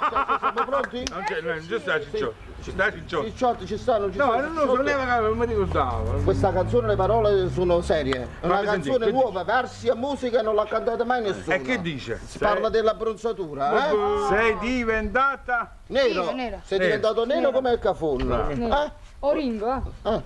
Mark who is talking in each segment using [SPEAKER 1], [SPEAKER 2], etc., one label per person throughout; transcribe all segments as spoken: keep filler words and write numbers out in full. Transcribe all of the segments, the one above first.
[SPEAKER 1] Siamo pronti?
[SPEAKER 2] Non c'è, non ci sta Cicciotto. Ci sta Cicciotto.
[SPEAKER 1] Cicciotto, ci stanno, ci
[SPEAKER 2] No,
[SPEAKER 1] stanno.
[SPEAKER 2] non lo so, non mi ricordavo.
[SPEAKER 1] Questa canzone, le parole sono serie. È una
[SPEAKER 2] Ma
[SPEAKER 1] canzone
[SPEAKER 2] senti,
[SPEAKER 1] nuova, versi e musica, non l'ha cantata mai nessuno.
[SPEAKER 2] E che dice?
[SPEAKER 1] Si parla dell'abbronzatura, eh?
[SPEAKER 2] Sei diventata
[SPEAKER 1] Nero.
[SPEAKER 3] Nero, nero.
[SPEAKER 1] Sei diventato nero,
[SPEAKER 3] Nero.
[SPEAKER 1] come il Cafon.
[SPEAKER 3] Nero.
[SPEAKER 1] Eh?
[SPEAKER 3] Oringo, eh?
[SPEAKER 1] Eh.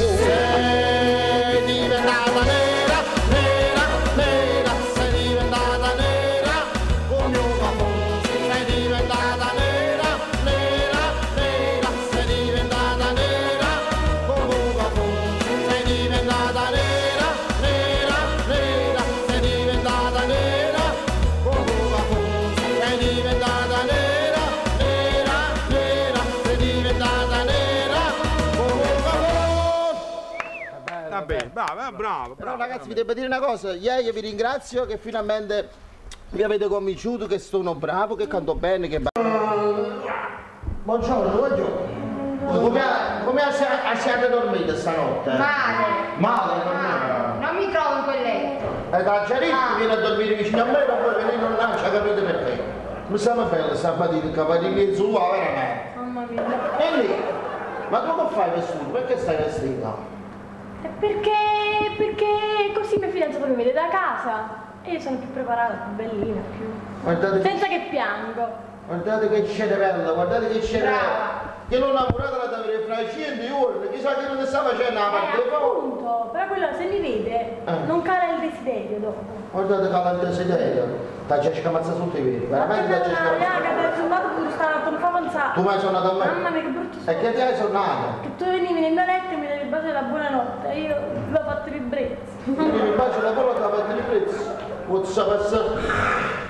[SPEAKER 1] Sei diventata nera, nera, nera, sei diventata nera, come un Cafon. Sei diventata nera, nera, nera, sei diventata nera, come un Cafon. Sei diventata nera, nera, nera, sei diventata nera, come un Cafon. Sei diventata nera, nera, nera, sei diventata nera, come un Cafon.
[SPEAKER 2] Va bene, bravo, bravo, bravo.
[SPEAKER 1] Però ragazzi vi devo dire una cosa, ieri vi ringrazio che finalmente mi avete convinto che sono bravo, che canto bene, che... Buongiorno, buongiorno. Come, come siete dormite stanotte?
[SPEAKER 3] Male.
[SPEAKER 1] Male, dormite?
[SPEAKER 3] Non mi trovo in quel letto.
[SPEAKER 1] E da Giaritto
[SPEAKER 3] Ah.
[SPEAKER 1] viene a dormire vicino a me, ma poi venire non lancia, capite perché? Mi sembra bello stamattina, capire di mezzo là, veramente.
[SPEAKER 3] Mamma mia.
[SPEAKER 1] E lì, ma tu che fai vestito? Perché stai vestita?
[SPEAKER 4] È perché, perché così mio fidanzato mi vede da casa e io sono più preparata, più bellina, più...
[SPEAKER 1] Guardate,
[SPEAKER 4] senza che piango.
[SPEAKER 1] guardate che c'è bella, guardate che c'è
[SPEAKER 4] Brava.
[SPEAKER 1] bella. Che non innamorata la da avere fra cento ore, chissà che non ti sta facendo la
[SPEAKER 4] Eh,
[SPEAKER 1] parte fuori.
[SPEAKER 4] appunto, però quello se mi vede
[SPEAKER 1] Eh.
[SPEAKER 4] non cala il desiderio dopo.
[SPEAKER 1] Guardate che la desiderio, ti c'è scamazza sotto i veri,
[SPEAKER 4] Ma
[SPEAKER 1] veramente
[SPEAKER 4] che
[SPEAKER 1] ti c'è
[SPEAKER 4] una raga,
[SPEAKER 1] scamazza.
[SPEAKER 4] ti suonato pure stanotte, non fa avanzare.
[SPEAKER 1] Tu mai suonato a me?
[SPEAKER 4] Mamma mia che brutto
[SPEAKER 1] E
[SPEAKER 4] suono.
[SPEAKER 1] che ti hai suonato?
[SPEAKER 4] Che tu venivi nel mio letto e mi devi baciare la buonanotte e io vi ho fatto ribrezzo.
[SPEAKER 1] Quindi mi bacio la parola da parte di prezzo. Pozza passare.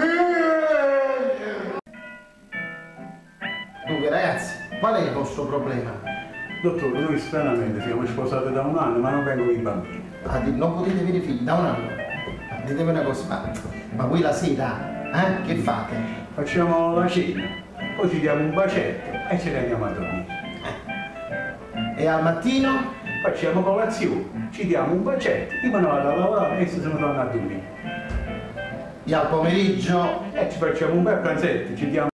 [SPEAKER 1] Dunque ragazzi, qual è il vostro problema?
[SPEAKER 5] Dottore, noi stranamente siamo sposati da un anno ma non vengono i bambini.
[SPEAKER 1] Ah, di- non potete avere figli da un anno. Ditemi una cosa, ma, ma voi la sera, eh? Che fate?
[SPEAKER 5] Facciamo la cena, poi ci diamo un bacetto e ce ne andiamo a dormire.
[SPEAKER 1] E al mattino?
[SPEAKER 5] Facciamo colazione, ci diamo un bacetto, io me ne vado a lavorare e se ne torno a dormire.
[SPEAKER 1] E al pomeriggio?
[SPEAKER 5] E ci facciamo un bel pranzetto, ci diamo